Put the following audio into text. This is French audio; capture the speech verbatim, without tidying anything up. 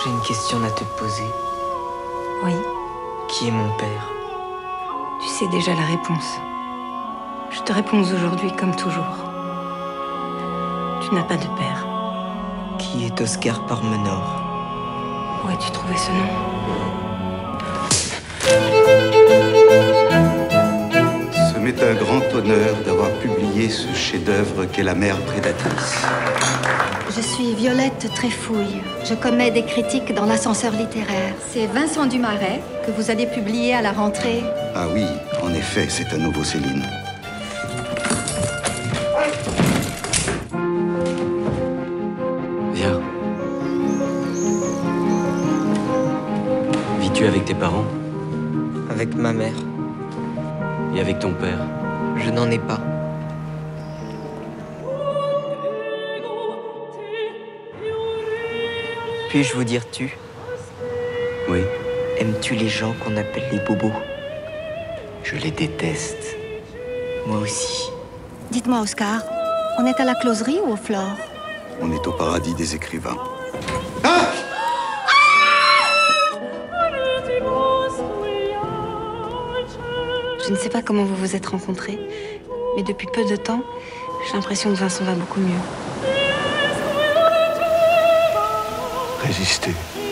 J'ai une question à te poser. Oui. Qui est mon père? Tu sais déjà la réponse. Je te réponds aujourd'hui comme toujours. Tu n'as pas de père. Qui est Oscar Pormenor? Où as-tu trouvé ce nom? Ce m'est un grand honneur d'avoir publié ce chef-d'œuvre qu'est La Mère prédatrice. Je suis Violette Tréfouille. Je commets des critiques dans l'ascenseur littéraire. C'est Vincent Dumaret que vous allez publier à la rentrée. Ah oui, en effet, c'est un nouveau Céline. Viens. Vis-tu avec tes parents? Avec ma mère. Et avec ton père? Je n'en ai pas. Puis-je vous dire tu? Oui. Aimes-tu les gens qu'on appelle les bobos? Je les déteste. Moi aussi. Dites-moi, Oscar, on est à la closerie ou au Flore? On est au paradis des écrivains. Je ne sais pas comment vous vous êtes rencontrés, mais depuis peu de temps, j'ai l'impression que Vincent va beaucoup mieux. Résister.